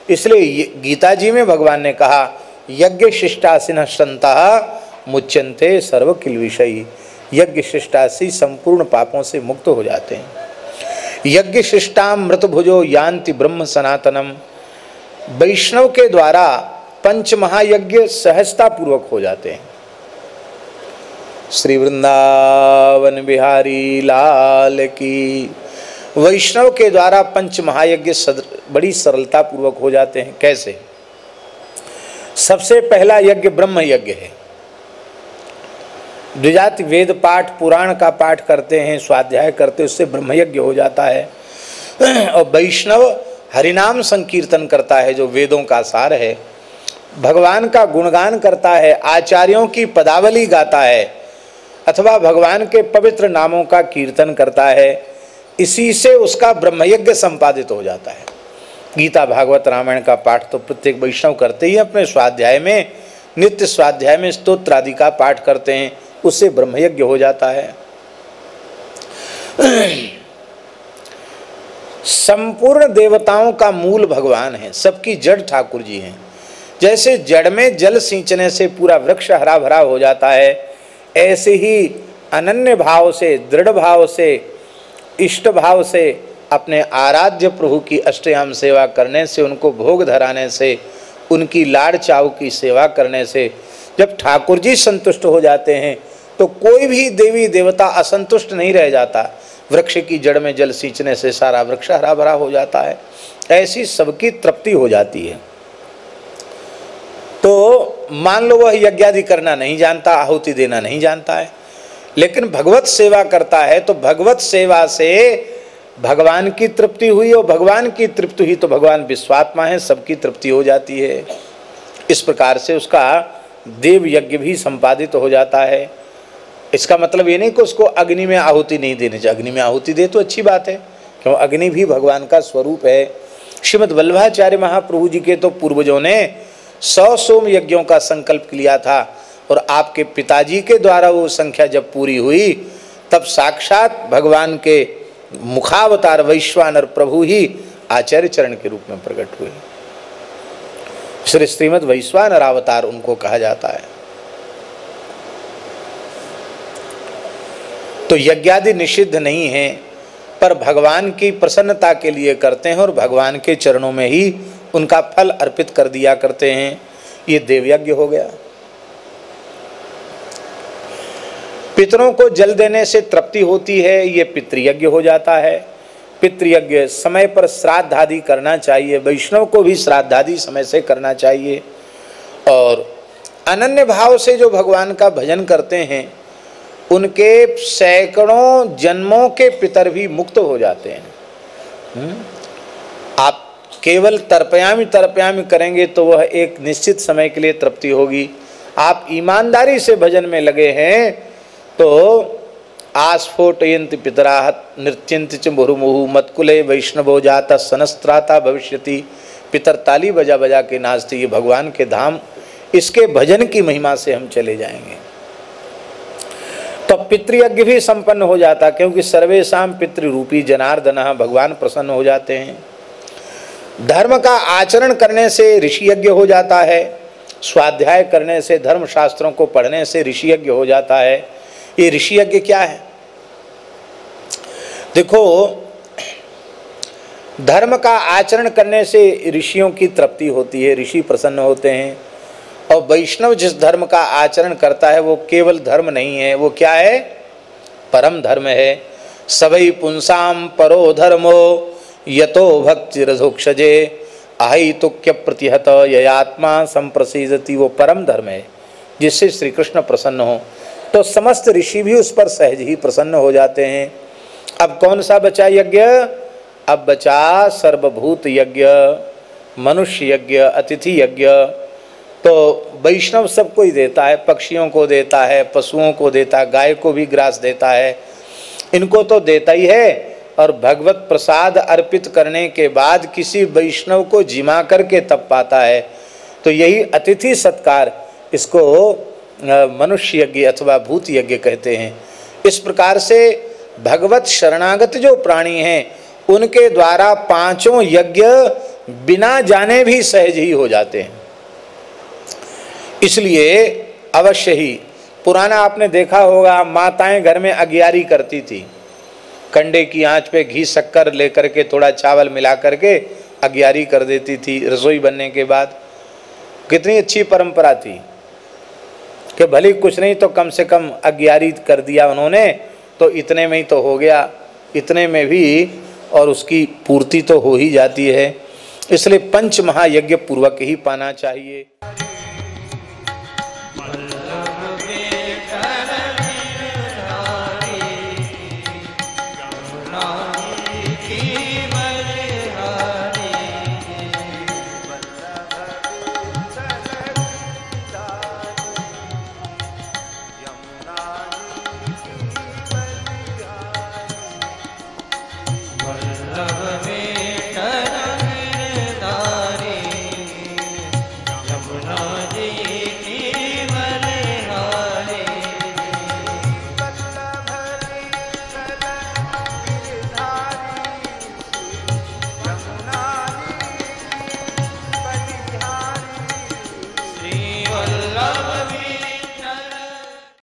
इसलिए गीता जी में भगवान ने कहा यज्ञ शिष्टासिन संतः मुच्यन्ते सर्व किल विषयी। यज्ञ शिष्टासी संपूर्ण पापों से मुक्त हो जाते हैं। यज्ञ शिष्टाम मृत भुजो यान्ति ब्रह्म सनातनम। वैष्णव के द्वारा पंच महायज्ञ सहजता पूर्वक हो जाते हैं। श्री वृंदावन बिहारी लाल की। वैष्णव के द्वारा पंच महायज्ञ बड़ी सरलता पूर्वक हो जाते हैं। कैसे? सबसे पहला यज्ञ ब्रह्म यज्ञ है। द्विजाति वेद पाठ पुराण का पाठ करते हैं, स्वाध्याय करते हैं, उससे ब्रह्म यज्ञ हो जाता है। और वैष्णव हरिनाम संकीर्तन करता है जो वेदों का सार है, भगवान का गुणगान करता है, आचार्यों की पदावली गाता है अथवा भगवान के पवित्र नामों का कीर्तन करता है, इसी से उसका ब्रह्मयज्ञ संपादित हो जाता है। गीता भागवत रामायण का पाठ तो प्रत्येक वैष्णव करते ही अपने स्वाध्याय में, नित्य स्वाध्याय में स्तोत्र आदि का पाठ करते हैं, उससे ब्रह्मयज्ञ हो जाता है। संपूर्ण देवताओं का मूल भगवान है, सबकी जड़ ठाकुर जी हैं। जैसे जड़ में जल सींचने से पूरा वृक्ष हरा भरा हो जाता है, ऐसे ही अनन्य भाव से, दृढ़ भाव से, इष्ट भाव से अपने आराध्य प्रभु की अष्टयाम सेवा करने से, उनको भोग धराने से, उनकी लाड़ चाव की सेवा करने से जब ठाकुर जी संतुष्ट हो जाते हैं तो कोई भी देवी देवता असंतुष्ट नहीं रह जाता। वृक्ष की जड़ में जल सींचने से सारा वृक्ष हरा भरा हो जाता है, ऐसी सबकी तृप्ति हो जाती है। तो मान लो वह यज्ञादि करना नहीं जानता, आहुति देना नहीं जानता है, लेकिन भगवत सेवा करता है तो भगवत सेवा से भगवान की तृप्ति हुई, और भगवान की तृप्ति हुई तो भगवान विश्वात्मा है, सबकी तृप्ति हो जाती है। इस प्रकार से उसका देव यज्ञ भी संपादित हो जाता है। इसका मतलब ये नहीं कि उसको अग्नि में आहुति नहीं देनी चाहिए, अग्नि में आहुति दे तो अच्छी बात है, क्यों अग्नि भी भगवान का स्वरूप है। श्रीमद् वल्लभाचार्य महाप्रभु जी के तो पूर्वजों ने 100 सोम यज्ञों का संकल्प लिया था, और आपके पिताजी के द्वारा वो संख्या जब पूरी हुई तब साक्षात भगवान के मुखावतार वैश्वानर प्रभु ही आचार्य चरण के रूप में प्रकट हुए। श्री श्रीमद् वैश्वानर अवतार उनको कहा जाता है। तो यज्ञादि निषिद्ध नहीं है, पर भगवान की प्रसन्नता के लिए करते हैं और भगवान के चरणों में ही उनका फल अर्पित कर दिया करते हैं। ये देवयज्ञ हो गया। पितरों को जल देने से तृप्ति होती है, ये पितृयज्ञ हो जाता है। पितृयज्ञ समय पर श्राद्ध आदि करना चाहिए, वैष्णव को भी श्राद्ध आदि समय से करना चाहिए। और अनन्य भाव से जो भगवान का भजन करते हैं उनके सैकड़ों जन्मों के पितर भी मुक्त हो जाते हैं। आप केवल तर्पयामि तर्पयामि करेंगे तो वह एक निश्चित समय के लिए तृप्ति होगी। आप ईमानदारी से भजन में लगे हैं तो आस्फोटयन्ति पितराः नृत्यन्ति च मुहुर्मुहुः मत्कुले वैष्णवो जाता सनस्त्राता भविष्यति। पितर ताली बजा बजा के नाचते, ये भगवान के धाम, इसके भजन की महिमा से हम चले जाएंगे। तो पितृयज्ञ भी संपन्न हो जाता, क्योंकि सर्वेषां पितृरूपी जनार्दनः, भगवान प्रसन्न हो जाते हैं। धर्म का आचरण करने से ऋषि यज्ञ हो जाता है, स्वाध्याय करने से, धर्म शास्त्रों को पढ़ने से ऋषि यज्ञ हो जाता है। ये ऋषि यज्ञ क्या है? देखो, धर्म का आचरण करने से ऋषियों की तृप्ति होती है, ऋषि प्रसन्न होते हैं। और वैष्णव जिस धर्म का आचरण करता है वो केवल धर्म नहीं है, वो क्या है? परम धर्म है। सवै पुंसाम परो धर्मो यतो भक्ति रथोक्षजे अहितुक्य प्रतिहत ययात्मा संप्रसीदति। वो परम धर्म है जिससे श्री कृष्ण प्रसन्न हो, तो समस्त ऋषि भी उस पर सहज ही प्रसन्न हो जाते हैं। अब कौन सा बचा यज्ञ? अब बचा सर्वभूत यज्ञ, मनुष्य यज्ञ, अतिथि यज्ञ। तो वैष्णव सबको ही देता है, पक्षियों को देता है, पशुओं को देता है, गाय को भी ग्रास देता है, इनको तो देता ही है। और भगवत प्रसाद अर्पित करने के बाद किसी वैष्णव को जिमा करके तब पाता है। तो यही अतिथि सत्कार, इसको मनुष्य यज्ञ अथवा भूत यज्ञ कहते हैं। इस प्रकार से भगवत शरणागत जो प्राणी हैं उनके द्वारा पांचों यज्ञ बिना जाने भी सहज ही हो जाते हैं। इसलिए अवश्य ही पुराना आपने देखा होगा, माताएं घर में अगियारी करती थी, कंडे की आंच पे घी शक्कर लेकर के थोड़ा चावल मिला करके अगियारी कर देती थी रसोई बनने के बाद। कितनी अच्छी परंपरा थी कि भले कुछ नहीं तो कम से कम अगियारी कर दिया उन्होंने, तो इतने में ही तो हो गया, इतने में भी और उसकी पूर्ति तो हो ही जाती है। इसलिए पंच महायज्ञ पूर्वक ही पाना चाहिए।